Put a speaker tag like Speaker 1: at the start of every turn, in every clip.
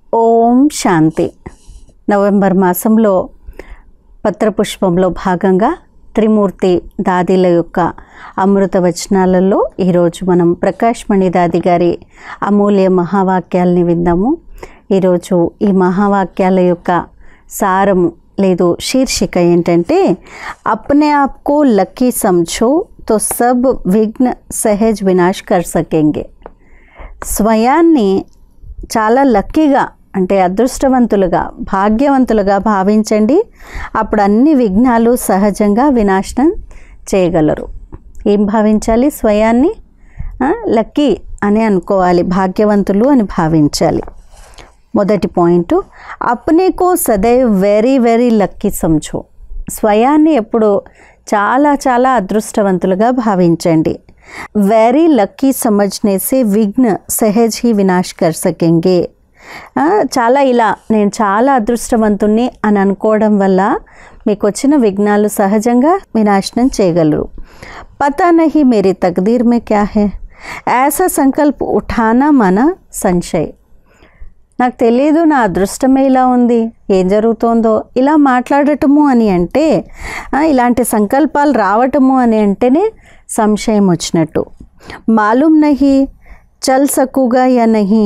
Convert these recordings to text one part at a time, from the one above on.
Speaker 1: ఓం శాంతి. November మాసంలో పత్రపుష్పంలో భాగంగా త్రిమూర్తి దాదీల యొక్క అమృత వచనాలలో ఈరోజు మనం ప్రకాష్ మణి దాది గారి అమూల్య మహావాక్యాలని విందాము. ఈరోజు ఈ మహావాక్యాల యొక్క సారము లేదు శీర్షిక ఏంటంటే, అప్నే ఆప్కో లక్కీ సమझो तो सब విఘ్న సహజ్ వినాశ్ కర్ సకేంగే. స్వయాన్ని చాలా లక్కీగా అంటే అదృష్టవంతులుగా భాగ్యవంతులుగా భావించండి, అప్పుడు అన్ని విఘ్నాలు సహజంగా వినాశనం చేయగలరు. ఏం భావించాలి? స్వయాన్ని లక్కీ అని అనుకోవాలి, భాగ్యవంతులు అని భావించాలి. మొదటి పాయింట్, అప్నే కో సదైవ్ వెరీ వెరీ లక్కీ సమझो. స్వయాన్ని ఎప్పుడు చాలా చాలా అదృష్టవంతులుగా భావించండి. వెరీ లక్కీ సమझने से విఘ్న సహజ్ హీ వినాశ్ కర్ సకేంగే. చాలా ఇలా నేను చాలా అదృష్టవంతుణ్ణి అని అనుకోవడం వల్ల మీకు వచ్చిన విఘ్నాలు సహజంగా వినాశనం చేయగలరు. పతా నహీ మేరీ తక్దీర్ మే క్యా హై, ఐసా సంకల్ప్ ఉఠానా మానా సంశయ్. నాకు తెలియదు, నా అదృష్టమే ఇలా ఉంది, ఏం జరుగుతోందో ఇలా మాట్లాడటము అని అంటే, ఇలాంటి సంకల్పాలు రావటము అని అంటేనే సంశయం వచ్చినట్టు. మాలూమ్ నహీ చల్ సకూగా యా నహీ,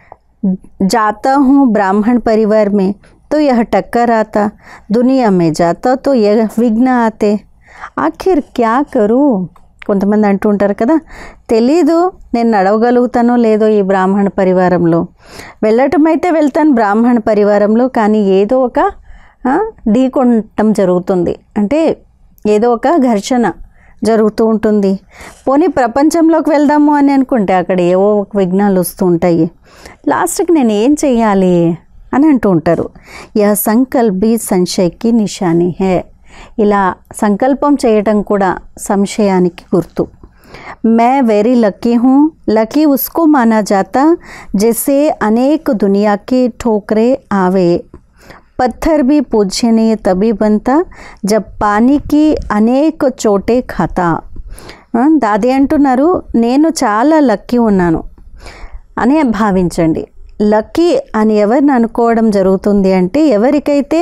Speaker 1: जाता हूँ ब्राह्मण परिवार में तो यह टक्कर आता, दुनिया में जाता तो यह विघ्न आते, आखिर क्या करूँ. కొంతమంది అంటూ ఉంటారు కదా, తెలీదు నేను నడవగలుగుతానో లేదో ఈ బ్రాహ్మణ పరివారంలో, వెళ్ళటం అయితే వెళ్తాను బ్రాహ్మణ పరివారంలో, కానీ ఏదో ఒక ఢీకొనటం జరుగుతుంది, అంటే ఏదో ఒక ఘర్షణ జరుగుతూ ఉంటుంది. పోనీ ప్రపంచంలోకి వెళ్దాము అని అనుకుంటే అక్కడ ఏవో విఘ్నాలు వస్తూ ఉంటాయి. లాస్ట్కి నేను ఏం చెయ్యాలి అని అంటూ ఉంటారు. యా సంకల్ప్ భీ సంశయకి నిశాని హే. ఇలా సంకల్పం చేయటం కూడా సంశయానికి గుర్తు. मै वेरी लकी हूँ, लकी उसको माना जाता जैसे अनेक दुनिया के ठोकरे आवे, पत्थर भी पूजनीय तभी बनता जब पानी की అనేక చోటే ఖాతా. దాది అంటున్నారు, నేను చాలా లక్కీ ఉన్నాను అని భావించండి. లక్కీ అని ఎవరిని అనుకోవడం జరుగుతుంది అంటే, ఎవరికైతే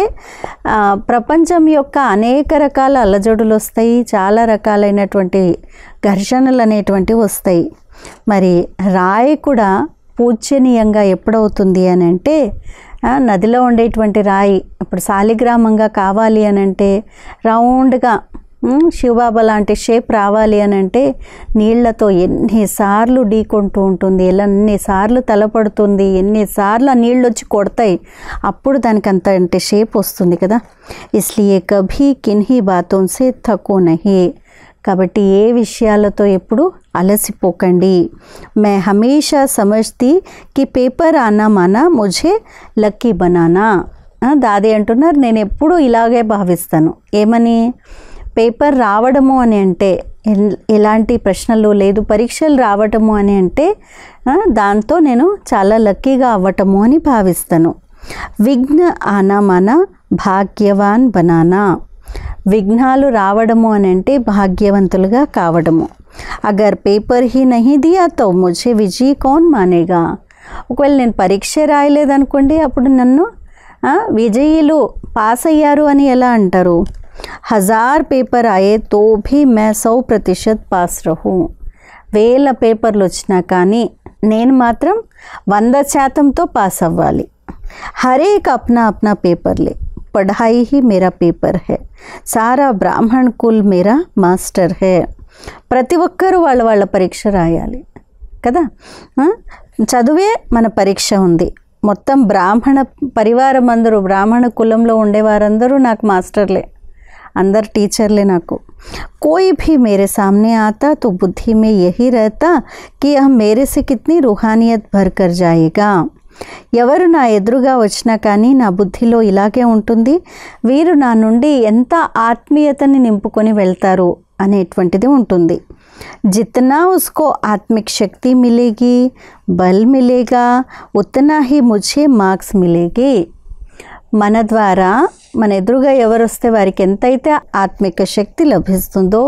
Speaker 1: ప్రపంచం యొక్క అనేక రకాల అలజడులు వస్తాయి, చాలా రకాలైనటువంటి ఘర్షణలు అనేటువంటివి వస్తాయి. మరి రాయి కూడా పూజనీయంగా ఎప్పుడవుతుంది అని అంటే, నదిలో ఉండేటువంటి రాయి ఇప్పుడు శాలిగ్రామంగా కావాలి అని అంటే, రౌండ్గా శివబాబా లాంటి షేప్ రావాలి అని అంటే, నీళ్లతో ఎన్నిసార్లు ఢీకొంటూ ఉంటుంది, ఎన్నిసార్లు తలపడుతుంది, ఎన్నిసార్లు ఆ నీళ్ళు వచ్చి కొడతాయి, అప్పుడు దానికి అంత అంటే షేప్ వస్తుంది కదా. ఇస్లియే కభీ కిన్హీ బాతోం సే థకో నహీ. కాబట్టి ఏ విషయాలతో ఎప్పుడు అలసిపోకండి. మే హమేషా సమజ్తీ కి పేపర్ ఆనా మానా ముఝే లక్కీ బనానా. దాది అంటున్నారు, నేను ఎప్పుడు ఇలాగే భావిస్తాను. ఏమని? పేపర్ రావడము అని అంటే, ఎలాంటి ప్రశ్నలు లేదు పరీక్షలు రావటము అని అంటే, దాంతో నేను చాలా లక్కీగా అవ్వటము అని భావిస్తాను. విఘ్న ఆనా మానా భాగ్యవాన్ బనానా. విఘ్నాలు రావడము అని అంటే భాగ్యవంతులుగా కావడము. అగర్ పేపర్ హీ నహీ దియా తో ముఝే విజయీ కౌన్ మానేగా. ఒకవేళ నేను పరీక్ష రాయలేదనుకోండి, అప్పుడు నన్ను విజయులు పాస్ అయ్యారు అని ఎలా అంటారు? 1000 పేపర్ ఆయే తో భీ మే 100% పాస్ రహూ. 1000 పేపర్లు వచ్చినా కానీ నేను మాత్రం 100%తో పాస్ అవ్వాలి. హరేక్ అప్నా అప్నా పేపర్లే, పढ़ाई ही मेरा पेपर है, सारा బ్రాహ్మణ్ కుల్ మేరా మాస్టర్ హే. ప్రతి ఒక్కరూ వాళ్ళ పరీక్ష రాయాలి కదా. చదువే మన పరీక్ష ఉంది. మొత్తం బ్రాహ్మణ పరివారం అందరూ, బ్రాహ్మణ కులంలో ఉండేవారందరూ నాకు మాస్టర్లే, అందరు టీచర్లే నాకు. कोई भी मेरे सामने आता तो बुद्धि में यही रहता कि यह मेरे से कितनी रूहानियत भर कर जाएगा. ఎవరు నా ఎదురుగా వచ్చినా కానీ నా బుద్ధిలో ఇలాగే ఉంటుంది, వీరు నా నుండి ఎంత ఆత్మీయతని నింపుకొని వెళ్తారు అనేటువంటిది ఉంటుంది. जितना उसको आत्मिक शक्ति मिलेगी, बल मिलेगा, उतना ही मुझे मार्क्स मिलेगी. మన ద్వారా మన ఎదురుగా ఎవరు వస్తే వారికి ఎంతైతే ఆత్మిక శక్తి లభిస్తుందో,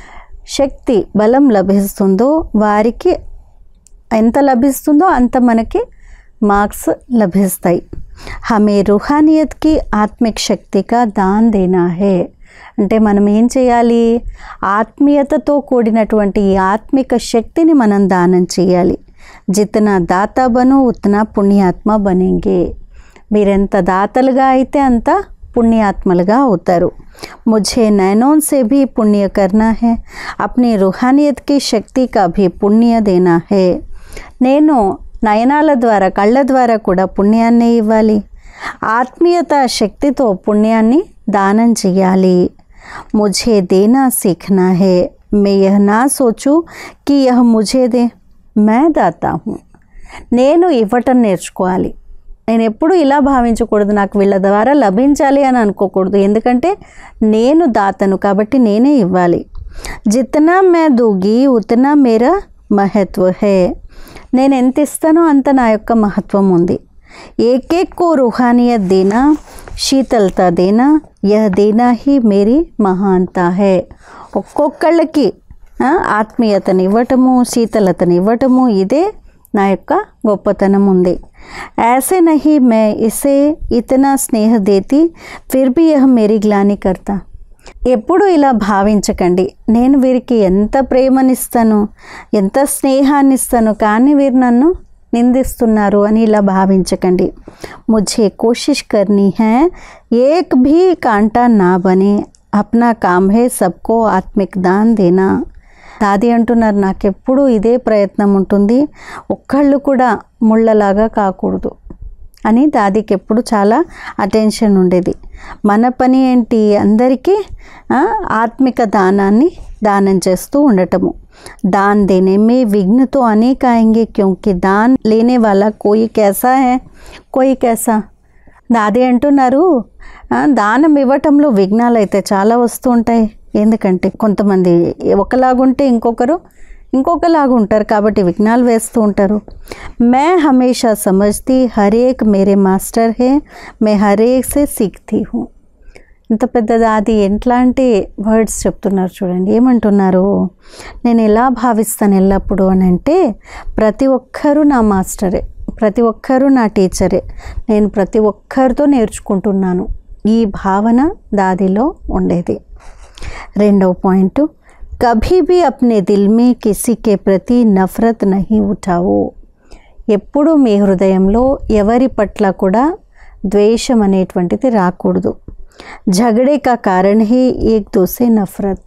Speaker 1: శక్తి బలం లభిస్తుందో, వారికి ఎంత లభిస్తుందో అంత మనకి మార్క్స్ లభిస్తాయి. హమే రూహానియత్కి ఆత్మిక శక్తిగా దాన్ దేనా హే. అంటే మనం ఏం చేయాలి? ఆత్మీయతతో కూడినటువంటి ఈ ఆత్మిక శక్తిని మనం దానం చేయాలి. జితనా దాతా బనో ఉతనా పుణ్యాత్మ బనేంగే. మీరెంత దాతలుగా అయితే అంత పుణ్యాత్మలుగా అవుతారు. मुझे नैनों से भी पुण्य करना है, अपनी रूहानियत की शक्ति का भी पुण्य देना है. నేను నయనాల ద్వారా కళ్ళ ద్వారా కూడా పుణ్యాన్ని ఇవ్వాలి. ఆత్మీయత శక్తితో పుణ్యాన్ని దానం చేయాలి. मुझे देना सीखना है, मैं यह ना सोचूं कि यह मुझे दे, मैं दाता हूँ. నేను ఇవ్వటం నేర్చుకోవాలి. నేను ఎప్పుడు ఇలా భావించకూడదు, నాకు వీళ్ళ ద్వారా లభించాలి అని అనుకోకూడదు. ఎందుకంటే నేను దాతను కాబట్టి నేనే ఇవ్వాలి. జితనా మే దూగి ఉతనా మేరా మహత్వ హే. నేను ఎంత ఇస్తానో అంత నా యొక్క మహత్వం ఉంది. ఏకేక్ కో రూహానియత్ దేనా, శీతలతా దేనా, యహ్ దేనా హీ మేరీ మహాన్తా హే. ఒక్కొక్కళ్ళకి ఆత్మీయతని ఇవ్వటము, శీతలతని ఇవ్వటము, ఇదే నా యొక్క గొప్పతనం ఉంది. ऐसे नहीं मैं इसे इतना स्नेह देती फिर भी यह मेरी ग्लानि करता. ఎప్పుడు ఇలా భావించకండి, నేను వీరికి ఎంత ప్రేమనిస్తాను, ఎంత స్నేహాన్ని ఇస్తాను, కానీ వీరు నన్ను నిందిస్తున్నారు అని ఇలా భావించకండి. मुझे कोशिश करनी है एक भी कांटा ना बने, अपना काम है सबको आत्मिक दान देना. దాది అంటున్నారు, నాకెప్పుడు ఇదే ప్రయత్నం ఉంటుంది, ఒక్కళ్ళు కూడా ముళ్ళలాగా కాకూడదు అని దాదికి ఎప్పుడు చాలా అటెన్షన్ ఉండేది. మన పని ఏంటి? అందరికీ ఆత్మిక దానాన్ని దానం చేస్తూ ఉండటము. दान देने में विघ्न तो अनेक आएंगे क्योंकि दान लेने वाला कोई कैसा है कोई कैसा. దాది అంటున్నారు, దానం ఇవ్వటంలో విఘ్నాలు అయితే చాలా వస్తూ ఉంటాయి. ఎందుకంటే కొంతమంది ఒకలాగుంటే ఇంకొకలాగా ఉంటారు, కాబట్టి విఘ్నాలు వేస్తూ ఉంటారు. मैं हमेशा समझती हर एक मेरे मास्टर है, मैं हर एक से सीखती हूँ. ఇంత పెద్దది అది ఎట్లాంటి వర్డ్స్ చెప్తున్నారు చూడండి. ఏమంటున్నారు? నేను ఎలా భావిస్తాను ఎల్లప్పుడూ అని అంటే, ప్రతి ఒక్కరూ నా మాస్టరే, ప్రతి ఒక్కరూ నా టీచరే, నేను ప్రతి ఒక్కరితో నేర్చుకుంటున్నాను. ఈ భావన దాదిలో ఉండేది. రెండవ పాయింట్, కభీ भी अपने दिल में किसी के प्रति नफरत नहीं उठाओ. ఎప్పుడు మీ హృదయంలో ఎవరి పట్ల కూడా ద్వేషం అనేటువంటిది రాకూడదు. झगड़े का कारण ही एक दूसरे नफरत.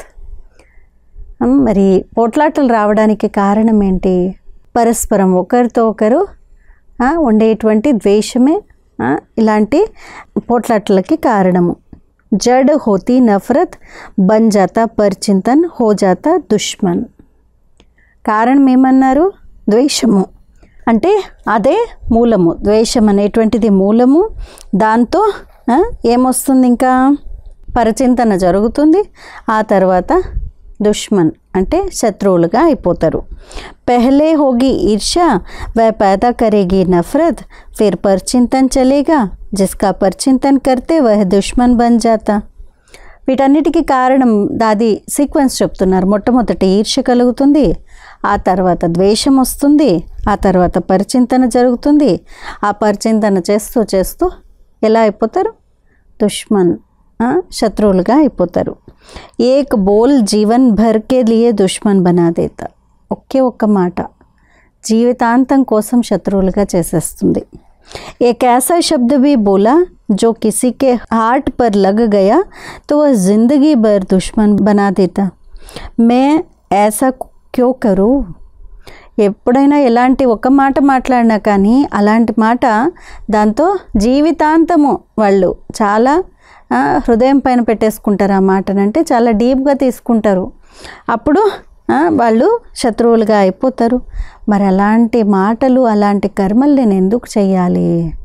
Speaker 1: మరి పోట్లాటలు రావడానికి కారణం ఏంటి? పరస్పరం ఒకరితో ఒకరు ఉండేటువంటి ద్వేషమే ఇలాంటి పోట్లాటలకి కారణము. జడ్ హోతీ నఫరత్ బన్ జాతా పరిచింతన్ హో జాతా దుష్మన్. కారణం ఏమన్నారు? ద్వేషము. అంటే అదే మూలము, ద్వేషం అనేటువంటిది మూలము. దాంతో ఏమొస్తుంది? ఇంకా పరచింతన జరుగుతుంది, ఆ తర్వాత దుష్మన్ అంటే శత్రువులుగా అయిపోతారు. పహలే హోగి ఈర్ష్య వह पैदा करेगी नफरत, फिर परचिंतन चलेगा, जिसका परचिंतन करते वह दुश्मन बन जाता. వీటన్నిటికీ కారణం దాది సీక్వెన్స్ చెప్తున్నారు. మొట్టమొదటి ఈర్ష్య కలుగుతుంది, ఆ తర్వాత ద్వేషం వస్తుంది, ఆ తర్వాత పరిచింతన జరుగుతుంది. ఆ పరిచింతన చేస్తూ చేస్తూ ఎలా అయిపోతారు? దుష్మన్, శత్రువులుగా అయిపోతారు. ఏక్ బోల్ జీవన్ భర్ కే లియే దుష్మన్ బనా దేతా. ఒకే ఒక్క మాట జీవితాంతం కోసం శత్రువులుగా చేసేస్తుంది. एक ऐसा शब्द भी बोला जो किसी के हार्ट पर लग गया तो वह जिंदगी भर दुश्मन बना देता. मैं ऐसा क्यों करूँ? ఎప్పుడైనా ఎలాంటి ఒక మాట మాట్లాడినా కానీ అలాంటి మాట దాంతో జీవితాంతము వాళ్ళు చాలా హృదయం పైన పెట్టేసుకుంటారు. ఆ మాటనంటే చాలా డీప్గా తీసుకుంటారు. అప్పుడు వాళ్ళు శత్రువులుగా అయిపోతారు. మరి అలాంటి మాటలు, అలాంటి కర్మలు నేను ఎందుకు చేయాలి?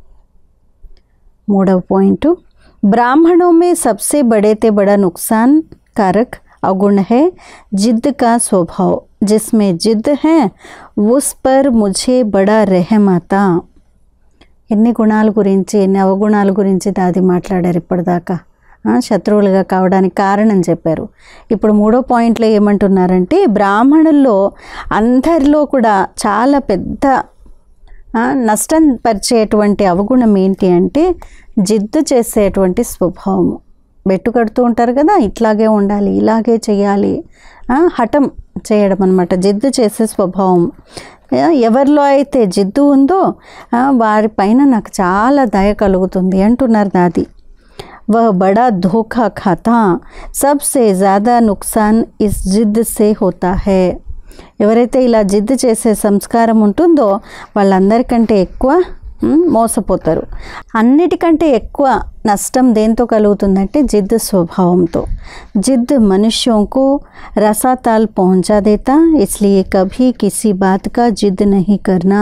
Speaker 1: మూడవ పాయింట్, బ్రాహ్మణోं में सबसे बड़े ते बड़ा नुकसान कारक अवगुण है जिद का स्वभाव, जिसमें जिद है उस पर मुझे बड़ा रहम आता. ఎన్ని గుణాల గురించి, ఎన్ని అవగుణాల గురించి దాది మాట్లాడారు ఇప్పటిదాకా. శత్రువులుగా కావడానికి కారణం చెప్పారు. ఇప్పుడు మూడో పాయింట్లో ఏమంటున్నారంటే, బ్రాహ్మణుల్లో అందరిలో కూడా చాలా పెద్ద నష్టం పరిచేటువంటి అవగుణం ఏంటి అంటే జిద్దు చేసేటువంటి స్వభావము. బెట్టు కడుతూ ఉంటారు కదా, ఇట్లాగే ఉండాలి, ఇలాగే చేయాలి, హఠం చేయడం అన్నమాట, జిద్దు చేసే స్వభావం. ఎవరిలో అయితే జిద్దు ఉందో వారిపైన నాకు చాలా దయ కలుగుతుంది అంటున్నారు దాది. वह बड़ा धोखा खाता, सबसे ज़्यादा नुकसान इस जिद से होता है. ఎవరైతే ఇలా జిద్దు చేసే సంస్కారం ఉంటుందో వాళ్ళందరికంటే ఎక్కువ మోసపోతారు. అన్నిటికంటే ఎక్కువ నష్టం దేంతో కలుగుతుందంటే జిద్దు స్వభావంతో. జిద్ మనుష్यों को रसाताल पहुंचा देता, इसलिए कभी किसी बात का जिद नहीं करना.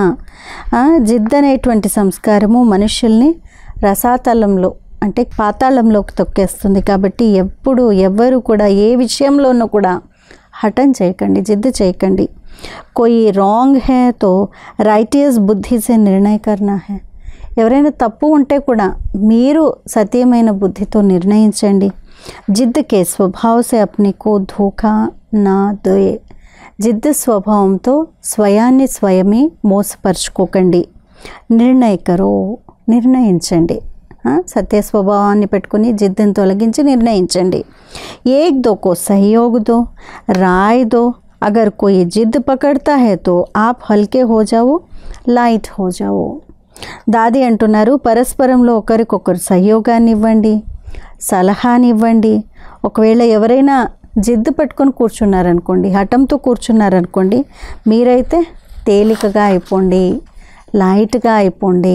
Speaker 1: జిద్ అనేటువంటి సంస్కారము మనుషుల్ని రసాతలంలో అంటే పాతాళంలోకి తొక్కేస్తుంది. కాబట్టి ఎప్పుడు ఎవరు కూడా ఏ విషయంలోనూ కూడా హఠం చేయకండి, జిద్దు చేయకండి. कोई रॉन्ग है तो राइटियस बुद्धि से निर्णय करना है. ఎవరైనా తప్పు ఉంటే కూడా మీరు సత్యమైన బుద్ధితో నిర్ణయించండి. జిద్ కే స్వభావ సే అప్నే కో ధోఖా నా దే. జిద్ స్వభావంతో స్వయాన్ని స్వయమే మోసపరుచుకోకండి. నిర్ణయ కరో, నిర్ణయించండి. సత్య స్వభావాన్ని పెట్టుకుని జిద్దుని తొలగించి నిర్ణయించండి. ఏక్ దో కో సహయోగ్ దో, రాయ్ దో. अगर कोई जिद पकड़ता है तो आप हल्के हो जाओ, लाइट हो जाओ. దాది అంటున్నారు పరస్పరంలో ఒకరికొకరు సహయోగాన్ని ఇవ్వండి, సలహాని ఇవ్వండి. ఒకవేళ ఎవరైనా జిద్దు పట్టుకొని కూర్చున్నారనుకోండి, హఠంతో కూర్చున్నారనుకోండి, మీరైతే తేలికగా అయిపోండి, లైట్గా అయిపోండి.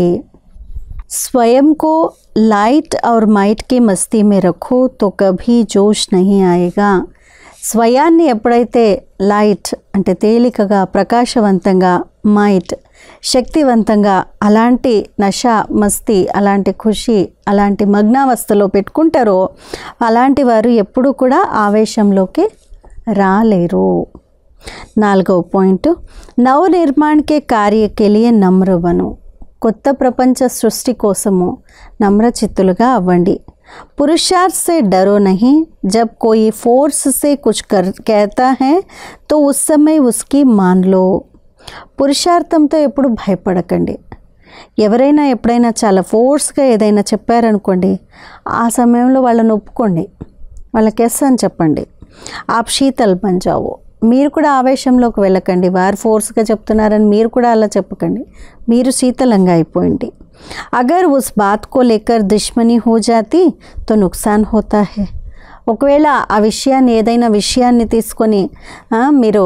Speaker 1: स्वयं को लाइट और माइट की मस्ती में रखो तो कभी जोश नहीं आएगा. స్వయాన్ని ఎప్పుడైతే లైట్ అంటే తేలికగా, ప్రకాశవంతంగా, మైట్ శక్తివంతంగా, అలాంటి నష, మస్తీ, అలాంటి ఖుషి, అలాంటి మగ్నావస్థలో పెట్టుకుంటారో అలాంటి వారు ఎప్పుడూ కూడా ఆవేశంలోకి రాలేరు. 4వ పాయింట్, నవ నిర్మాణకే కార్యకే లియే నమ్ర బనో. కొత్త ప్రపంచ సృష్టి కోసము నమ్రచిత్తులుగా అవ్వండి. पुरुषार्थ से डरो नहीं, जब कोई फोर्स से कुछ कहता है तो उस समय उसकी मान लो. పురుషార్థంతో ఎప్పుడు భయపడకండి. ఎవరైనా ఎప్పుడైనా చాలా ఫోర్స్గా ఏదైనా చెప్పారనుకోండి, ఆ సమయంలో వాళ్ళని ఒప్పుకోండి, వాళ్ళకి ఎస్ అని చెప్పండి. ఆప్ శీతల్ బన్ జావో. మీరు కూడా ఆవేశంలోకి వెళ్ళకండి. వారు ఫోర్స్గా చెప్తున్నారని మీరు కూడా అలా చెప్పకండి, మీరు శీతలంగా అయిపోయింది. अगर उस बात को लेकर दुश्मनी हो जाती तो नुकसान होता है. ఒకవేళ ఆ విషయాన్ని ఏదైనా విషయాన్ని తీసుకొని మీరు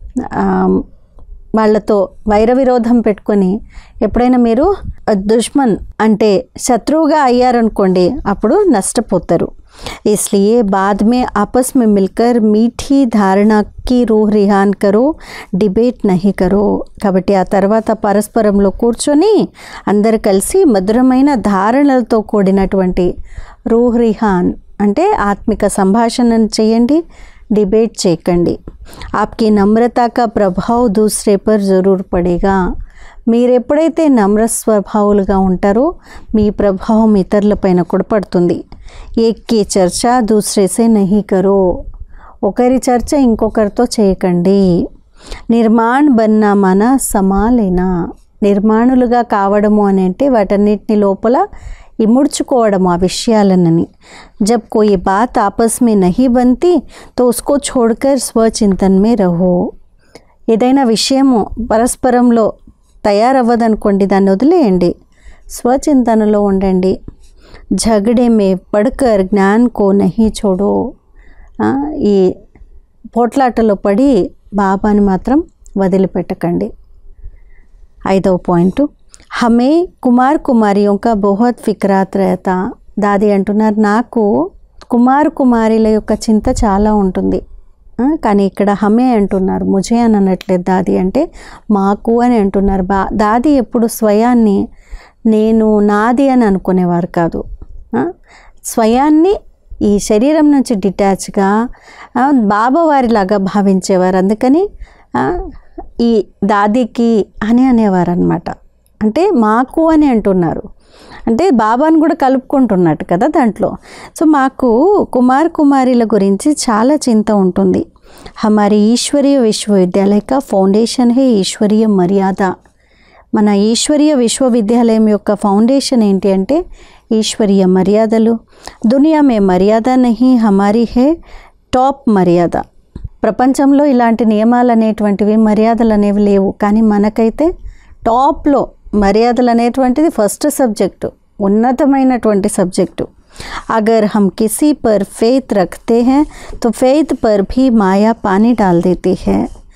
Speaker 1: వాళ్ళతో వైర విరోధం పెట్టుకొని ఎప్పుడైనా మీరు దుష్మన్ అంటే శత్రువుగా అయ్యారనుకోండి, అప్పుడు నష్టపోతారు. इसलिए बाद में आपस में मिलकर मीठी धारणा की रूह रिहान करो, डिबेट नहीं करो. కాబట్టి ఆ తర్వాత పరస్పరంలో కూర్చొని అందరు కలిసి మధురమైన ధారణలతో కూడినటువంటి రూహ్ రిహాన్ అంటే ఆత్మిక సంభాషణను చేయండి, డిబేట్ చేయకండి. आपकी नम्रता का प्रभाव दूसरे पर ज़रूर पड़ेगा. మీరు ఎప్పుడైతే నమ్ర స్వభావులుగా ఉంటారో మీ ప్రభావం ఇతరులపైన కూడా పడుతుంది. ఏక్కి చర్చ దూసరే సే నహీ కరో. ఒకరి చర్చ ఇంకొకరితో చేయకండి. నిర్మాణ్ బన్నా మన సమాలేనా. నిర్మాణులుగా కావడము అని అంటే వాటన్నిటిని లోపల ఇముడ్చుకోవడము ఆ విషయాలనని. జబ్ కోయి బాత్ ఆపస్ మే నహీ బంతి తో ఉస్కో छोड़कर స్వచింతన్ మే రహో. ఏదైనా విషయము పరస్పరంలో తయారవ్వదనుకోండి, దాన్ని వదిలేయండి, స్వచింతనలో ఉండండి. झगड़े में पड़कर ज्ञान को नहीं छोड़ो. ఈ పోట్లాటలో పడి బాబాని మాత్రం వదిలిపెట్టకండి. 5వ పాయింట్, హమే కుమార్ కుమారియోं का बहुत फिक्रात रहता. దాది అంటున్నారు నాకు కుమార్ కుమారిల యొక్క చింత చాలా ఉంటుంది. కానీ ఇక్కడ హమే అంటున్నారు, ముజే అని అనట్లేదు. దాది అంటే మాకు అని అంటున్నారు. దాది ఎప్పుడు స్వయాన్ని నేను నాది అని అనుకునేవారు కాదు. స్వయాన్ని ఈ శరీరం నుంచి డిటాచ్గా బాబా వారిలాగా భావించేవారు. అందుకని ఈ దాదికి అని అనేవారు అనమాట. అంటే మాకు అని అంటున్నారు అంటే బాబాను కూడా కలుపుకుంటున్నట్టు కదా దాంట్లో. సో మాకు కుమార్ కుమారిల గురించి చాలా చింత ఉంటుంది. హమారీ ఈశ్వరీయ విశ్వవిద్యాలయ కా ఫౌండేషన్ హే ఈశ్వరీయ మర్యాద. మన ఈశ్వరీయ విశ్వవిద్యాలయం యొక్క ఫౌండేషన్ ఏంటి అంటే ఈశ్వరీయ మర్యాదలు. దునియా మే మర్యాద నహీ హమారీ హే టాప్ మర్యాద. ప్రపంచంలో ఇలాంటి నియమాలు అనేటువంటివి మర్యాదలు అనేవి లేవు, కానీ మనకైతే టాప్లో మర్యాదలు అనేటువంటిది ఫస్ట్ సబ్జెక్టు, ఉన్నతమైనటువంటి సబ్జెక్టు. अगर हम किसी पर फेथ रखते हैं तो फेथ पर भी माया पानी डाल देती है.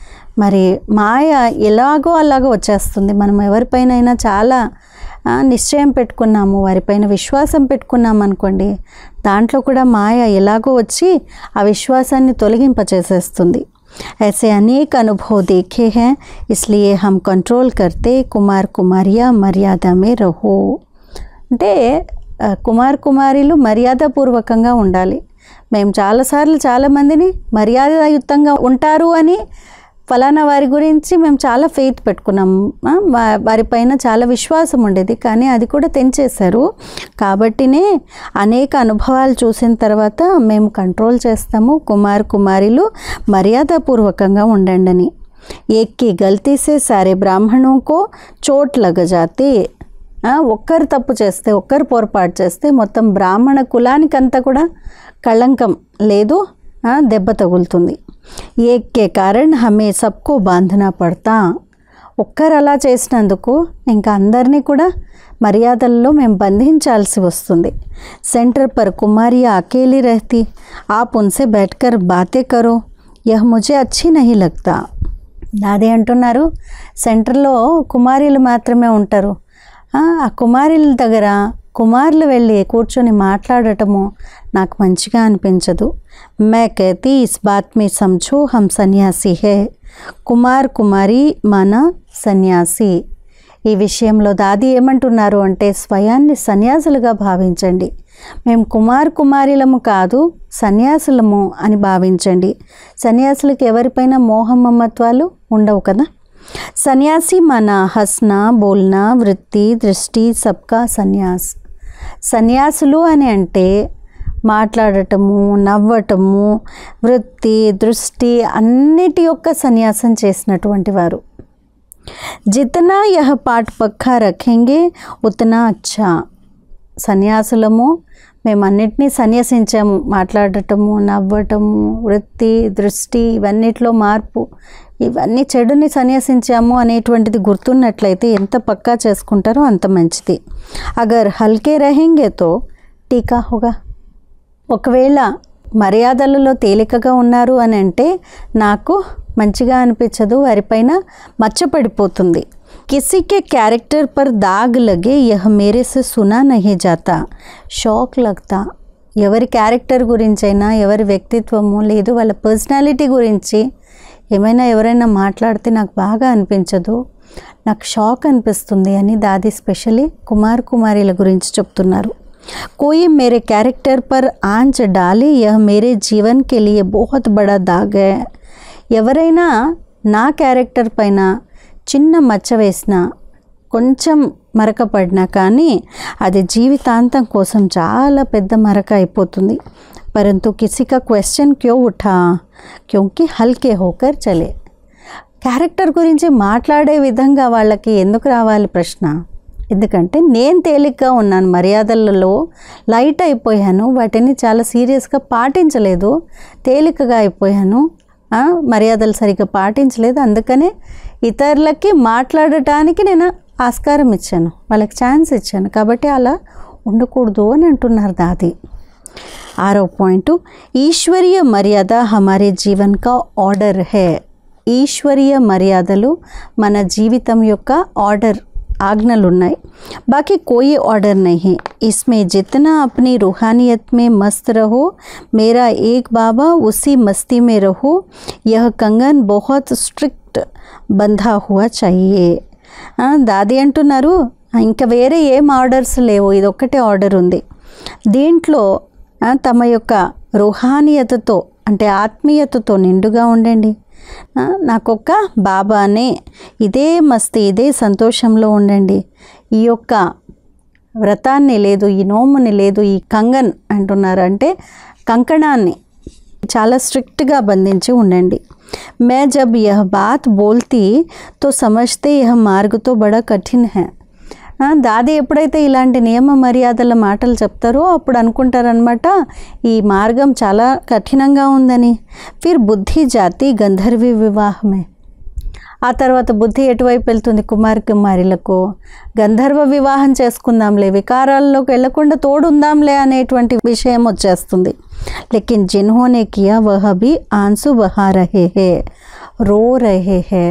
Speaker 1: మరి మాయ ఎలాగో అలాగో వచ్చేస్తుంది. మనం ఎవరిపైనైనా చాలా నిశ్చయం పెట్టుకున్నాము, వారిపైన విశ్వాసం పెట్టుకున్నాం అనుకోండి, దాంట్లో కూడా మాయ ఎలాగో వచ్చి ఆ విశ్వాసాన్ని తొలగింపచేసేస్తుంది. ऐसे अनेक अनुभव देखे हैं, इसलिए हम कंट्रोल करते कुमार कुमारियाँ मर्यादा में रहो. అంటే కుమార్ కుమారీలు మర్యాదపూర్వకంగా ఉండాలి. మేము చాలాసార్లు చాలామందిని మర్యాదయుతంగా ఉంటారు అని ఫలానా వారి గురించి మేము చాలా ఫెయిత్ పెట్టుకున్నాము, వారిపైన చాలా విశ్వాసం ఉండేది, కానీ అది కూడా తెంచేశారు. కాబట్టినే అనేక అనుభవాలు చూసిన తర్వాత మేము కంట్రోల్ చేస్తాము, కుమార్ కుమారీలు మర్యాదపూర్వకంగా ఉండండి అని. ఏక్కి గల్తీ సే సారే బ్రాహ్మణోं को चोट लग जाती. ఒక్కరు తప్పు చేస్తే, ఒక్కరు పొరపాటు చేస్తే మొత్తం బ్రాహ్మణ కులానికంతా కూడా కళంకం లేదు, దెబ్బ తగులుతుంది. ఏకే కారణ్ హమే సబ్కో బాంధనా పడతా. ఒక్కరు అలా చేసినందుకు ఇంకా అందరినీ కూడా మర్యాదల్లో మేము బంధించాల్సి వస్తుంది. సెంటర్ పర్ కుమారియా అకేలీ రహతీ, ఆప్ ఉన్సే బైఠకర్ బాతే కరో, యహ్ ముझे అచ్చీ నహీ లగ్తా. దాది అంటున్నారు, సెంటర్లో కుమారీలు మాత్రమే ఉంటారు, ఆ కుమారుల దగ్గర కుమారులు వెళ్ళి కూర్చొని మాట్లాడటము నాకు మంచిగా అనిపించదు. मैं कहती इस बात में समझो हम सन्यासी है. కుమార్ కుమారి మన సన్యాసి. ఈ విషయంలో దాది ఏమంటున్నారు అంటే స్వయాన్ని సన్యాసులుగా భావించండి. మేము కుమార్ కుమారిలము కాదు, సన్యాసులము అని భావించండి. సన్యాసులకు ఎవరిపైన మోహం మమత్వాలు ఉండవు కదా. సన్యాసి మన హస్నా బోల్నా వృత్తి దృష్టి సబ్కా సన్యాస్. సన్యాసులు అని అంటే మాట్లాడటము, నవ్వటము, వృత్తి దృష్టి అన్నిటి యొక్క సన్యాసం చేసినటువంటి వారు. జితనా యహ పాట్ పక్కా రఖేంగే ఉతనా అచ్చా. సన్యాసులము మేమన్నిటినీ సన్యాసించాము, మాట్లాడటము, నవ్వటము, వృత్తి దృష్టి ఇవన్నిట్లో మార్పు, ఇవన్నీ చెడుని సన్యాసించాము అనేటువంటిది గుర్తున్నట్లయితే ఎంత పక్కా చేసుకుంటారో అంత మంచిది. అగర్ హల్కే రహెంగే తో టీకా హోగా. ఒకవేళ మర్యాదలలో తేలికగా ఉన్నారు అని అంటే నాకు మంచిగా అనిపించదు, వారిపైన మచ్చపడిపోతుంది. किसी के कैरेक्टर पर दाग लगे यह मेरे से सुना नहीं जाता, షాక్ लगता. ఎవరి క్యారెక్టర్ గురించైనా, ఎవరి వ్యక్తిత్వము లేదు వాళ్ళ పర్సనాలిటీ గురించి ఏమైనా ఎవరైనా మాట్లాడితే నాకు బాగా అనిపించదు, నాకు షాక్ అనిపిస్తుంది అని దాది స్పెషల్లీ కుమార్ కుమారీల గురించి చెప్తున్నారు. कोई मेरे कैरेक्टर पर आंच डाले यह मेरे जीवन के लिए बहुत बड़ा दाग है. ఎవరైనా నా క్యారెక్టర్ పైన చిన్న మచ్చ వేసినా, కొంచెం మరక పడినా కానీ అది జీవితాంతం కోసం చాలా పెద్ద మరక అయిపోతుంది. परंतु किसी का क्वेश्चन क्यों उठा, क्योंकि हल्के होकर चले. క్యారెక్టర్ గురించి మాట్లాడే విధంగా వాళ్ళకి ఎందుకు రావాలి ప్రశ్న? ఎందుకంటే నేను తేలిగ్గా ఉన్నాను, మర్యాదలలో లైట్ అయిపోయాను, వాటిని చాలా సీరియస్గా పాటించలేదు, తేలికగా అయిపోయాను, మర్యాదలు సరిగ్గా పాటించలేదు, అందుకనే ఇతరులకి మాట్లాడటానికి నేను ఆస్కారం ఇచ్చాను, వాళ్ళకి ఛాన్స్ ఇచ్చాను, కాబట్టి అలా ఉండకూడదు అని అంటున్నారు దాది. 6వ పాయింట్, ఈశ్వరీయ మర్యాద హమారే జీవన్ కా ఆర్డర్ హే. ఈశ్వరీయ మర్యాదలు మన జీవితం యొక్క ఆర్డర్, ఆజ్ఞలు ఉన్నాయి. బాకీ కోయి ఆర్డర్ నహీ. ఇస్మే జిतना अपनी रूहानियत में मस्त रहो, मेरा एक बाबा उसी मस्ती में रहो, यह कंगन बहुत स्ट्रिक्ट बंधा हुआ चाहिए. దాది అంటున్నారు ఇంకా వేరే ఏం ఆర్డర్స్ లేవు, ఇది ఒక్కటే ఆర్డర్ ఉంది. దీంట్లో తమ యొక్క రూహానియతతో అంటే ఆత్మీయతతో నిండుగా ఉండండి. నాకొక్క బాబానే, ఇదే మస్తీ, ఇదే సంతోషంలో ఉండండి. ఈ యొక్క వ్రతాన్ని లేదు, ఈ నోముని లేదు, ఈ కంగన్ అంటున్నారు అంటే కంకణాన్ని చాలా స్ట్రిక్ట్గా బంధించి ఉండండి. मैं जब यह बात बोलती तो समझते यह मार्ग तो बड़ा कठिन है. దాది ఎప్పుడైతే ఇలాంటి నియమ మర్యాదల మాటలు చెప్తారో అప్పుడు అనుకుంటారనమాట ఈ మార్గం చాలా కఠినంగా ఉందని. ఫిర్ బుద్ధి జాతి గంధర్వి వివాహమే. ఆ తర్వాత బుద్ధి ఎటువైపు వెళ్తుంది? కుమారులకు గంధర్వ వివాహం చేసుకుందాంలే, వికారాల్లోకి వెళ్లకుండా తోడుందాంలే అనేటువంటి విషయం వచ్చేస్తుంది. లేకిన్ జిన్హోనే కియా వహ భీ ఆన్సు బహా రహే హే, రో రహే హే.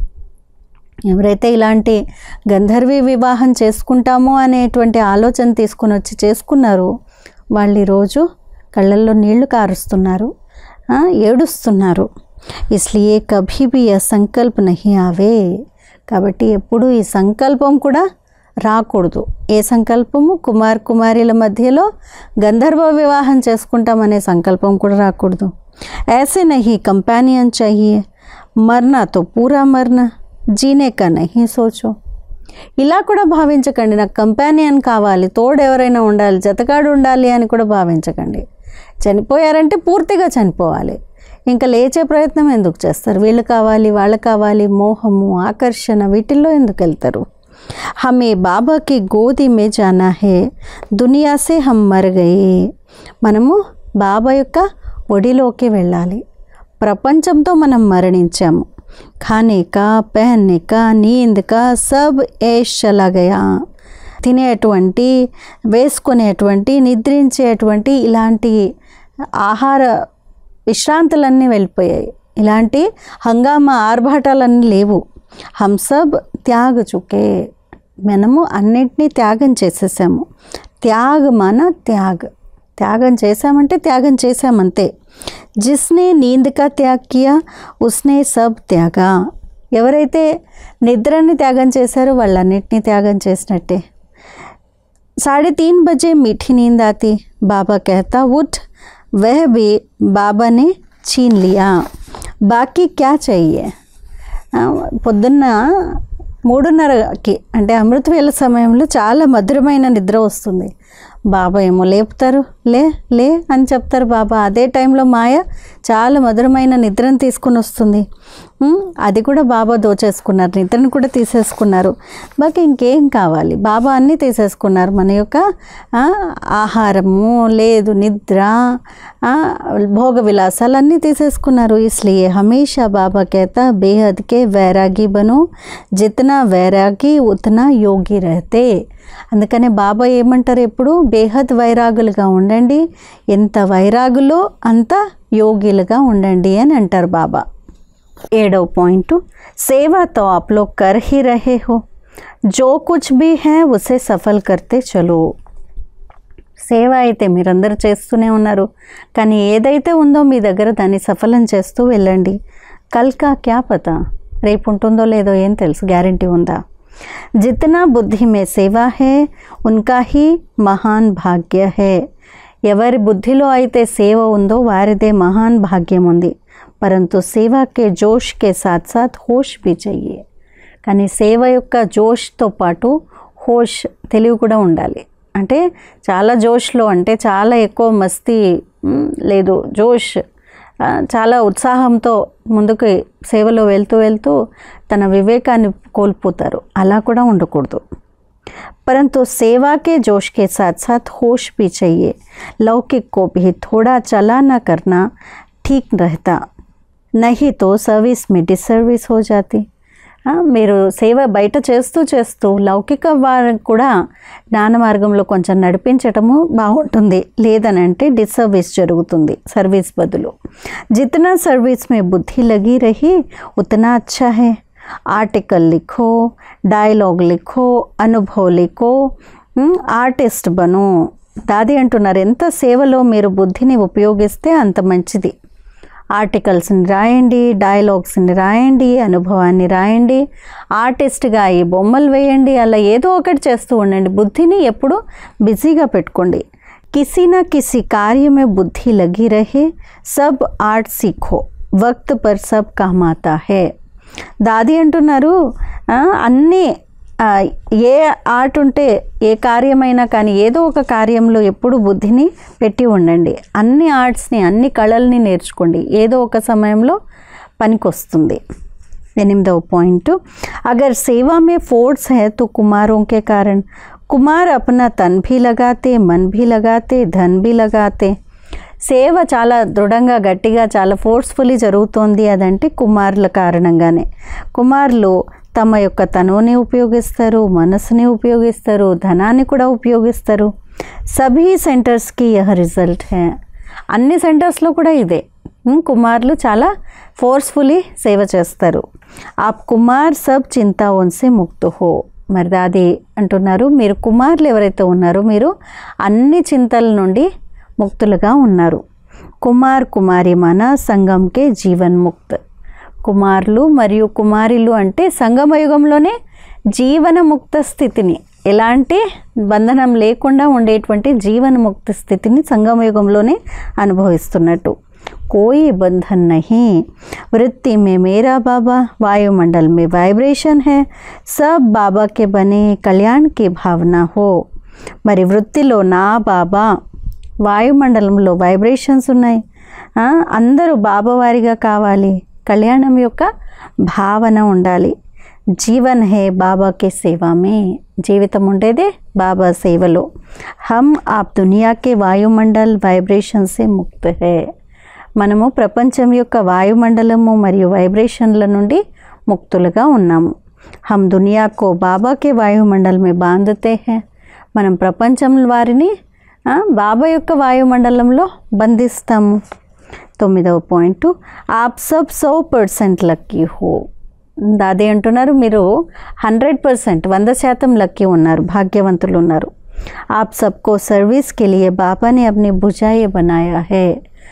Speaker 1: ఎవరైతే ఇలాంటి గంధర్వి వివాహం చేసుకుంటామో అనేటువంటి ఆలోచన తీసుకుని వచ్చి చేసుకున్నారో వాళ్ళు ఈరోజు కళ్ళల్లో నీళ్లు కారుస్తున్నారు, ఏడుస్తున్నారు. ఇస్లియే కభీ భీ యహ్ సంకల్ప నహీ ఆవే. కాబట్టి ఎప్పుడు ఈ సంకల్పం కూడా రాకూడదు. ఏ సంకల్పము? కుమారుల మధ్యలో గంధర్వ వివాహం చేసుకుంటామనే సంకల్పం కూడా రాకూడదు. ऐसे नहीं कंपेनियन चाहिए, मरना तो पूरा मरना, జీనే కా నహీ సోచో. ఇలా కూడా భావించకండి, నాకు కంపానియన్ కావాలి, తోడు ఎవరైనా ఉండాలి, జతగాడు ఉండాలి అని కూడా భావించకండి. చనిపోయారంటే పూర్తిగా చనిపోవాలి, ఇంకా లేచే ప్రయత్నం ఎందుకు చేస్తారు? వీళ్ళు కావాలి, వాళ్ళు కావాలి, మోహము, ఆకర్షణ, వీటిల్లో ఎందుకు వెళ్తారు? హమే బాబాకి గోది మే జానా హే, దునియా సే హమ్ మర్ గయే. మనము బాబా యొక్క ఒడిలోకి వెళ్ళాలి. ప్రపంచంతో మనం మరణించాము. खाने का, पहनने का, नींद का सब ऐश चला गया. తినేటువంటి, వేసుకునేటువంటి, నిద్రించేటువంటి ఇలాంటి ఆహార విశ్రాంతులన్నీ వెళ్ళిపోయాయి. ఇలాంటి హంగామా ఆర్భాటాలన్నీ లేవు. హమ్ సబ్ త్యాగ చుకే. మనము అన్నిటినీ త్యాగం చేసేసాము. త్యాగ మన త్యాగం చేశామంటే త్యాగం చేశామంతే. జిస్నే నీంద్ కా త్యాగ్ కియా ఉస్నే సబ్ త్యాగా. ఎవరైతే నిద్రని త్యాగం చేశారో వాళ్ళన్నిటినీ త్యాగం చేసినట్టే. 3:30 बजे मीठी नींद आती, बाबा कहता उठ, वह भी बाबा ने छीन लिया, बाकी क्या चाहिए. పొద్దున్న 3:30కి అంటే అమృతవేళ సమయంలో చాలా మధురమైన నిద్ర వస్తుంది. బాబా ఏమో లేపుతారు, లే లే అని చెప్తారు బాబా. అదే టైంలో మాయ చాలా మధురమైన నిద్రను తీసుకుని వస్తుంది. అది కూడా బాబా దోచేసుకున్నారు, నిద్రను కూడా తీసేసుకున్నారు. బాకి ఇంకేం కావాలి? బాబా అన్నీ తీసేసుకున్నారు. మన యొక్క ఆహారము లేదు, నిద్ర, భోగ విలాసాలు అన్నీ తీసేసుకున్నారు. ఇస్లియే హమేషా బాబా कहता बेहद के वैरागी बनो, जितना वैरागी उतना योगी रहते. అందుకనే బాబా ఏమంటారు ఎప్పుడు? బేహద్ వైరాగులుగా ఉండండి, ఎంత వైరాగులో అంత యోగిలుగా ఉండండి అని అంటారు బాబా. 7వ పాయింట్, సేవా తో ఆప్ లోగ్ కర్ హీ రహే హో, జో కుచ్ భీ హై ఉసే సఫల్ కర్తే చలో. సేవ అయితే మీరందరూ చేస్తూనే ఉన్నారు, కానీ ఏదైతే ఉందో మీ దగ్గర దాన్ని సఫలం చేస్తూ వెళ్ళండి. కల్కా క్యా పతా, రేపు ఉంటుందో లేదో ఏం తెలుసు, గ్యారంటీ ఉందా? जितना बुद्धि में सेवा है उनका ही महान भाग्य है. ఎవరి బుద్ధిలో అయితే సేవ ఉందో వారిదే మహాన్ భాగ్యం ఉంది. పరంతు సేవా కే జోష్ కే సాత్ సాత్ హోష్ భీ चाहिए. కానీ సేవ యొక్క జోష్తో పాటు హోష్, తెలివి కూడా ఉండాలి. అంటే చాలా జోష్లో అంటే చాలా ఎక్కువ మస్తీ లేదు, జోష్, చాలా ఉత్సాహంతో ముందుకు సేవలో వెళ్తూ తన వివేకాన్ని కోల్పోతారు. అలా కూడా ఉండకూడదు. परंतु सेवा के जोश के साथ साथ होश भी चाहिए. लौकिक को भी थोड़ा चलाना करना ठीक रहता, नहीं तो सर्विस में डिसर्विस हो जाती. మీరు సేవ బయట చేస్తూ లౌకిక వారు కూడా జ్ఞాన మార్గంలో కొంచెం నడిపించటము బాగుంటుంది, లేదనంటే డిసర్వీస్ జరుగుతుంది, సర్వీస్ బదులు. జితనా సర్వీస్ మే బుద్ధి లగి రహి ఉతనా అచ్చా హై. ఆర్టికల్ లిఖో, డైలాగ్ లిఖో, అనుభవ్ లిఖో, ఆర్టిస్ట్ బను. దాది అంటున్నారు, ఎంత సేవలో మీరు బుద్ధిని ఉపయోగిస్తే అంత మంచిది. ఆర్టికల్స్ని రాయండి, డైలాగ్స్ని రాయండి, అనుభవాన్ని రాయండి, ఆర్టిస్ట్గా ఈ బొమ్మలు వేయండి, అలా ఏదో ఒకటి చేస్తూ ఉండండి. బుద్ధిని ఎప్పుడు బిజీగా పెట్టుకోండి. కిసి నా కిసి కార్య మే బుద్ధి లగి రహే, సబ్ ఆర్ట్ సీఖో, వక్త్ పర్ సబ్ కామ్ ఆతా హై. దాది అంటున్నారు, అన్నీ ఏ ఆర్ట్ ఉంటే ఏ కార్యమైనా కానీ ఏదో ఒక కార్యంలో ఎప్పుడు బుద్ధిని పెట్టి ఉండండి. అన్ని ఆర్ట్స్ని, అన్ని కళల్ని నేర్చుకోండి. ఏదో ఒక సమయంలో పనికొస్తుంది. 8వ పాయింట్, अगर सेवा में फोर्स है तो कुमारों के कारण कुमार अपना तन भी लगाते, मन भी लगाते, धन भी लगाते. సేవ చాలా దృఢంగా గట్టిగా చాలా ఫోర్స్ఫుల్లీ జరుగుతోంది అదంటే కుమారుల కారణంగానే. కుమారులు తమ యొక్క తనువుని ఉపయోగిస్తారు, మనసుని ఉపయోగిస్తారు, ధనాన్ని కూడా ఉపయోగిస్తారు. సభీ సెంటర్స్కి యహ రిజల్ట్ హే. అన్ని సెంటర్స్లో కూడా ఇదే. కుమారులు చాలా ఫోర్స్ఫుల్లీ సేవ చేస్తారు. ఆప్ కుమార్ సబ్ చింతాఓన్సే ముక్త హో. మరి దాది అంటున్నారు, మీరు కుమారులు ఎవరైతే ఉన్నారో మీరు అన్ని చింతల నుండి ముక్తులుగా ఉన్నారు. కుమార్ కుమారి మన సంగంకే జీవన్ ముక్త్. కుమారులు మరియు కుమారిలు అంటే సంగమయుగంలోనే జీవనముక్త స్థితిని, ఎలాంటి బంధనం లేకుండా ఉండేటువంటి జీవనముక్త స్థితిని సంగమయుగంలోనే అనుభవిస్తున్నట్టు. कोई बंधन नहीं, वृत्ति में मेरा बाबा, वायुमंडल में वाइब्रेशन है, सब बाबा के बने, कल्याण की भावना हो. మరి వృత్తిలో నా బాబా, వాయుమండలంలో వైబ్రేషన్స్ ఉన్నాయి, అందరూ బాబా వారిగా కావాలి, కళ్యాణం యొక్క భావన ఉండాలి. జీవన్ హే బాబాకే సేవామే. జీవితం ఉండేదే బాబా సేవలో. హమ్ ఆప్ దునియాకే వాయుమండల్ వైబ్రేషన్ సే ముక్త హే. మనము ప్రపంచం యొక్క వాయుమండలము మరియు వైబ్రేషన్ల నుండి ముక్తులుగా ఉన్నాము. హమ్ దునియాకో బాబాకే వాయుమండల్ మే బాంధతే హే. మనం ప్రపంచం వారిని బాబా యొక్క వాయుమండలంలో బంధిస్తాము. 9వ పాయింట్, ఆప్ సబ్ 100% లక్కీ హో. దాది అంటున్నారు, మీరు 100%, 100% లక్కీ ఉన్నారు, భాగ్యవంతులు ఉన్నారు. ఆప్ సబ్కో సర్వీస్ కే లియే బాబా నే అప్నీ భుజాయే బనాయా హే.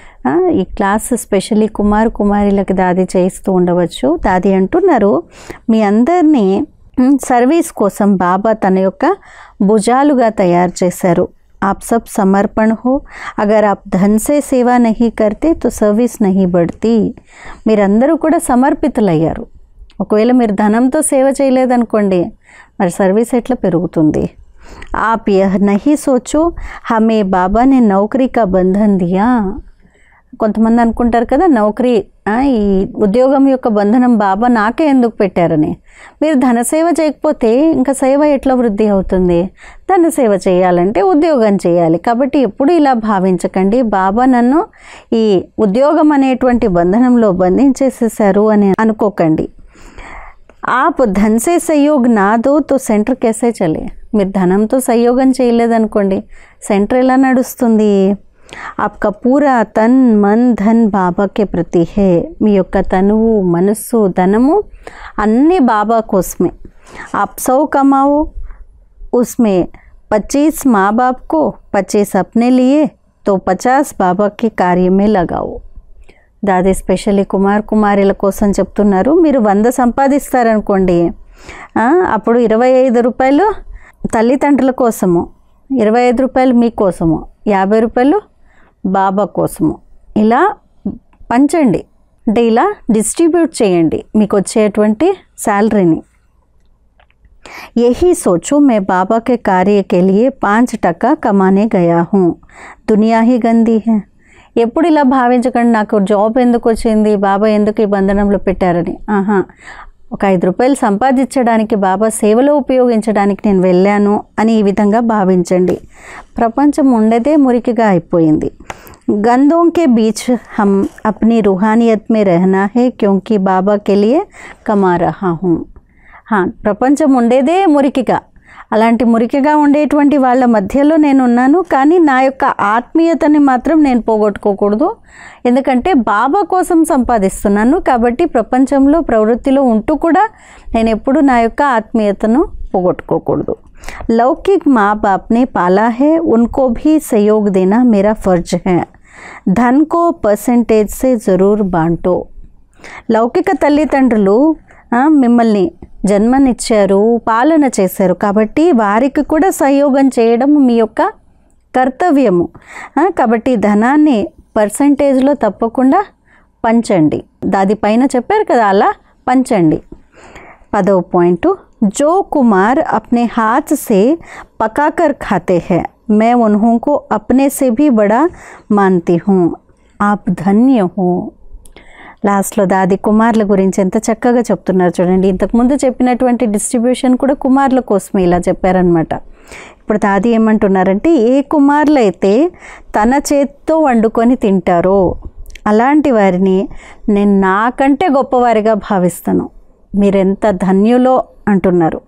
Speaker 1: ఈ క్లాస్ స్పెషల్లీ కుమార్ కుమారిలకి దాది చేయిస్తూ ఉండవచ్చు. దాది అంటున్నారు, మీ అందరినీ సర్వీస్ కోసం బాబా తన యొక్క భుజాలుగా తయారు చేశారు. आप सब समर्पण हो. अगर आप धन से सेवा नहीं करते तो सर्विस नहीं बढ़ती. మీరందరూ కూడా సమర్పితులయ్యారు. ఒకవేళ మీరు ధనంతో సేవ చేయలేదనుకోండి, మరి సర్వీస్ ఎట్లా పెరుగుతుంది? आप यह नहीं सोचो हमें बाबा ने नौकरी का बंधन दिया. కొంతమంది అనుకుంటారు కదా, నౌకరీ, ఈ ఉద్యోగం యొక్క బంధనం బాబా నాకే ఎందుకు పెట్టారని. మీరు ధనసేవ చేయకపోతే ఇంకా సేవ ఎట్లా వృద్ధి అవుతుంది? ధనసేవ చేయాలంటే ఉద్యోగం చేయాలి. కాబట్టి ఎప్పుడు ఇలా భావించకండి, బాబా నన్ను ఈ ఉద్యోగం అనేటువంటి బంధనంలో బంధించేసేసారు అని అనుకోకండి. ఆప్ ధన్సే సహయోగ్ నా దో తో సెంటర్ కేసే చలే. మీరు ధనంతో సహయోగం చేయలేదనుకోండి, సెంటర్ ఎలా నడుస్తుంది? आपका पूरा तन मन धन बाबा के प्रति है. మీ యొక్క తనువు, మనస్సు, ధనము అన్నీ బాబా కోసమే. आप 100 कमाओ, उसमें 25 माँ बाप को, 25 अपने लिए, तो 50 बाबा के कार्य में लगाओ. దాది స్పెషల్లీ కుమార్ కుమారిల కోసం చెప్తున్నారు. మీరు 100 సంపాదిస్తారనుకోండి, అప్పుడు 25 రూపాయలు తల్లిదండ్రుల కోసము, 25 రూపాయలు మీకోసము, 50 రూపాయలు బాబా కోసము. ఇలా పంచండి, అంటే ఇలా డిస్ట్రిబ్యూట్ చేయండి మీకు వచ్చేటువంటి శాలరీని. यही सोचो मैं बाबा के कार्य के लिए 5% कमाने गया हूँ, दुनिया ही गंदी है. ఎప్పుడు ఇలా భావించకండి, నాకు జాబ్ ఎందుకు వచ్చింది, బాబా ఎందుకు ఈ బంధనంలో పెట్టారని. ఒక 5 రూపాయలు సంపాదించడానికి, బాబా సేవలో ఉపయోగించడానికి నేను వెళ్ళాను అని ఈ విధంగా భావించండి. ప్రపంచం ఉండేదే మురికిగా అయిపోయింది. గందోं के बीच हम अपनी रूहानियत में रहना है क्योंकि बाबा के लिए कमा रहा हूँ. ప్రపంచం ఉండేదే మురికిగా, అలాంటి మురికిగా ఉండేటువంటి వాళ్ళ మధ్యలో నేను ఉన్నాను, కానీ నా యొక్క ఆత్మీయతని మాత్రం నేను పోగొట్టుకోకూడదు. ఎందుకంటే బాబా కోసం సంపాదిస్తున్నాను. కాబట్టి ప్రపంచంలో ప్రవృత్తిలో ఉంటూ కూడా నేను ఎప్పుడు నా యొక్క ఆత్మీయతను పోగొట్టుకోకూడదు. लौकिक माँ बाप ने पाला है, उनको भी सहयोग देना मेरा फर्ज है. धन को परसेंटेज से ज़रूर बांटो. లౌకిక తల్లిదండ్రులు మిమ్మల్ని జన్మనిచ్చారు, పాలన చేశారు, కాబట్టి వారికి కూడా సహయోగం చేయడం మీ యొక్క కర్తవ్యము. కాబట్టి ధనాన్ని పర్సంటేజ్లో తప్పకుండా పంచండి. దానిపైన చెప్పారు కదా, అలా పంచండి. 10వ పాయింట్, जो कुमार अपने हाथ से पकाकर खाते हैं मैं उन्हों को अपने से भी बड़ा मानती हूँ. आप धन्य हो. లాస్ట్లో దాది కుమారుల గురించి ఎంత చక్కగా చెప్తున్నారు చూడండి. ఇంతకుముందు చెప్పినటువంటి డిస్ట్రిబ్యూషన్ కూడా కుమారుల కోసమే ఇలా చెప్పారనమాట. ఇప్పుడు దాది ఏమంటున్నారంటే, ఏ కుమారులు అయితే తన చేత్తో వండుకొని తింటారో అలాంటి వారిని నేను నాకంటే గొప్పవారిగా భావిస్తాను. మీరెంత ధన్యులో అంటున్నారు.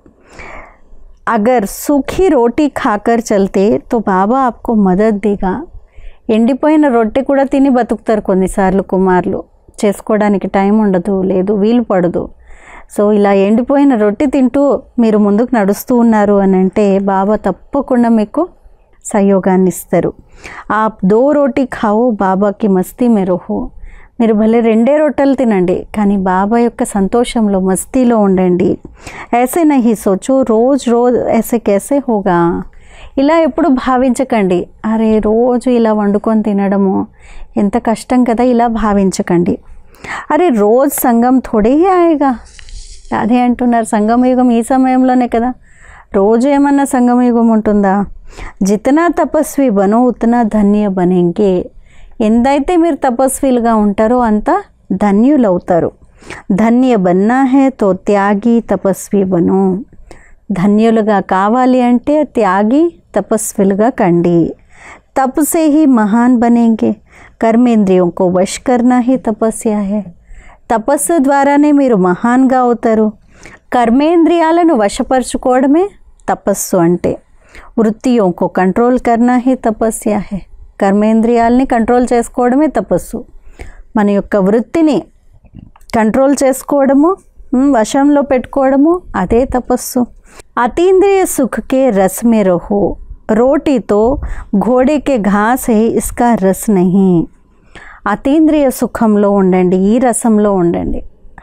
Speaker 1: అగర్ సూఖీ రోటీ ఖాకర్ చల్తే తో బాబా ఆప్కో మదద్ దేగా. ఎండిపోయిన రొట్టె కూడా తిని బతుకుతారు కొన్నిసార్లు కుమారులు. చేసుకోవడానికి టైం ఉండదు, లేదు వీలు పడదు. సో ఇలా ఎండిపోయిన రొట్టె తింటూ మీరు ముందుకు నడుస్తూ ఉన్నారు అని అంటే బాబా తప్పకుండా మీకు సహయోగాన్ని ఇస్తారు. ఆప్ 2 రోటీ ఖావో బాబాకి మస్తీ మే రహో. మీరు భలే 2 రొట్టెలు తినండి, కానీ బాబా యొక్క సంతోషంలో మస్తీలో ఉండండి. ఐసే నహీ సోచో రోజ్ రోజ్ ఐసే కేసే హోగా. ఇలా ఎప్పుడు భావించకండి, అరే రోజు ఇలా వండుకొని తినడము ఎంత కష్టం కదా, ఇలా భావించకండి. అరే రోజ్ సంగం థోడే హీ ఆయేగా. అదే అంటున్నారు, సంగమయుగం ఈ సమయంలోనే కదా, రోజు ఏమన్నా సంగమయుగం ఉంటుందా? జితనా తపస్వి బనో ఉతనా ధన్య బనేంగే. ఎంతైతే మీరు తపస్విలుగా ఉంటారో అంత ధన్యులవుతారు. ధన్య బన్నా హే తో త్యాగి తపస్వి బనో. ధన్యులుగా కావాలి అంటే త్యాగి తపస్విలుగా కండి. తప్ సే హీ మహాన్ బనేంగే. కర్మేంద్రియం కో వశ్ కర్నా హీ తపస్య హే. తపస్సు ద్వారానే మీరు మహాన్గా అవుతారు. కర్మేంద్రియాలను వశపరుచుకోవడమే తపస్సు అంటే. వృత్తియోం కో కంట్రోల్ కర్నా హీ తపస్య హే. కర్మేంద్రియాలని కంట్రోల్ చేసుకోవడమే తపస్సు. మన యొక్క వృత్తిని కంట్రోల్ చేసుకోవడము, వశంలో పెట్టుకోవడము అదే తపస్సు. అతీంద్రియ సుఖకే రస్ మే రహో. రోటీతో ఘోడేకే ఘాస్ హే ఇస్కా రస్ నహీ. అతీంద్రియ సుఖంలో ఉండండి, ఈ రసంలో ఉండండి.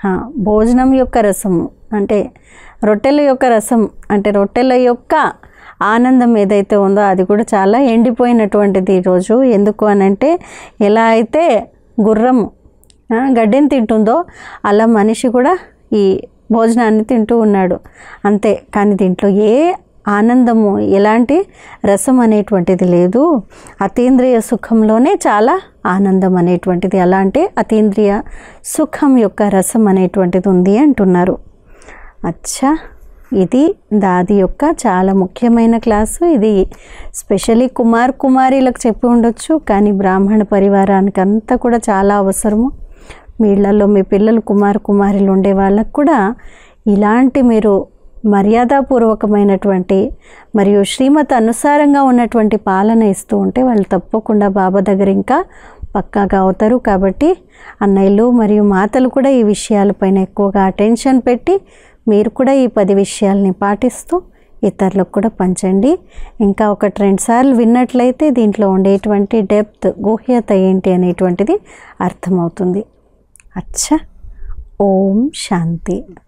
Speaker 1: భోజనం యొక్క రసము అంటే రొట్టెల యొక్క రసం అంటే రొట్టెల యొక్క ఆనందం ఏదైతే ఉందో అది కూడా చాలా ఎండిపోయినటువంటిది ఈరోజు. ఎందుకు అనంటే, ఎలా అయితే గుర్రం గడ్డిని తింటుందో అలా మనిషి కూడా ఈ భోజనాన్ని తింటూ ఉన్నాడు అంతే. కానీ దీంట్లో ఏ ఆనందము, ఎలాంటి రసం అనేటువంటిది లేదు. అతీంద్రియ సుఖంలోనే చాలా ఆనందం అనేటువంటిది, అలాంటి అతీంద్రియ సుఖం యొక్క రసం అనేటువంటిది ఉంది అంటున్నారు. అచ్చా, ఇది దాది యొక్క చాలా ముఖ్యమైన క్లాసు. ఇది స్పెషలీ కుమారీలకు చెప్పి ఉండొచ్చు, కానీ బ్రాహ్మణ పరివారానికి అంతా కూడా చాలా అవసరము. మీ ఇళ్లలో మీ పిల్లలు కుమారులు ఉండే వాళ్ళకు కూడా ఇలాంటి మీరు మర్యాదపూర్వకమైనటువంటి మరియు శ్రీమత అనుసారంగా ఉన్నటువంటి పాలన ఇస్తూ ఉంటే వాళ్ళు తప్పకుండా బాబా దగ్గర ఇంకా పక్కాగా అవుతారు. కాబట్టి అన్నయ్యలు మరియు మాతలు కూడా ఈ విషయాలపైన ఎక్కువగా అటెన్షన్ పెట్టి మీరు కూడా ఈ 10 విషయాల్ని పాటిస్తూ ఇతరులకు కూడా పంచండి. ఇంకా 1-2 సార్లు విన్నట్లయితే దీంట్లో ఉండేటువంటి డెప్త్, గూహ్యత ఏంటి అనేటువంటిది అర్థమవుతుంది. అచ్చా, ఓం శాంతి.